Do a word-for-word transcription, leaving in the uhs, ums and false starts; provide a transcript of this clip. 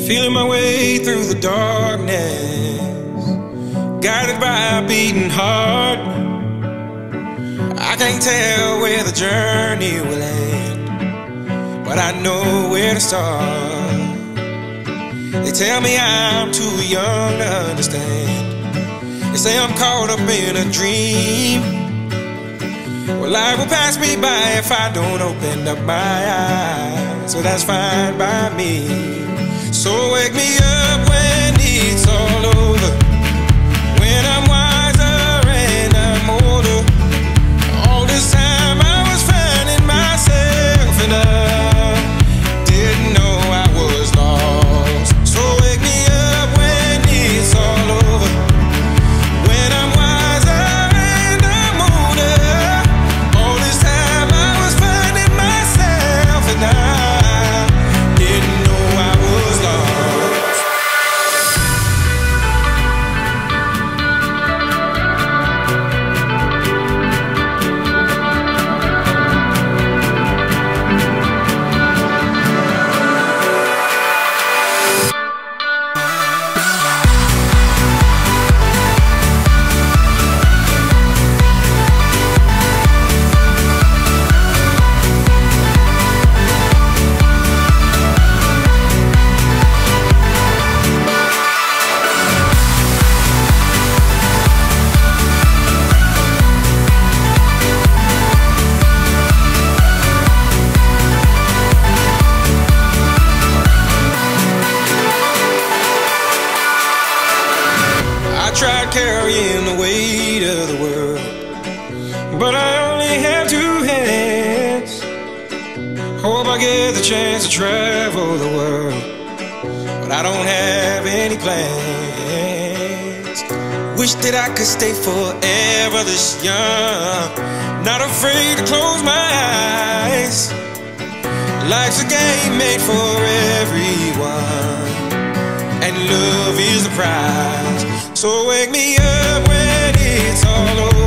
feeling my way through the darkness, guided by a beating heart. I can't tell where the journey will end, but I know where to start. They tell me I'm too young to understand. They say I'm caught up in a dream. Well, life will pass me by if I don't open up my eyes, so that's fine by me. So wake me up when it's all over, when I'm wiser and I'm older. All this time I was finding myself and I didn't know I was lost. So wake me up when it's all over, when I'm wiser and I'm older. All this time I was finding myself and I didn't know I was lost. I tried carrying the weight of the world, but I only have two hands. Hope I get the chance to travel the world, but I don't have any plans. Wish that I could stay forever this young, not afraid to close my eyes. Life's a game made for everyone, and love is the prize. So wake me up when it's all over.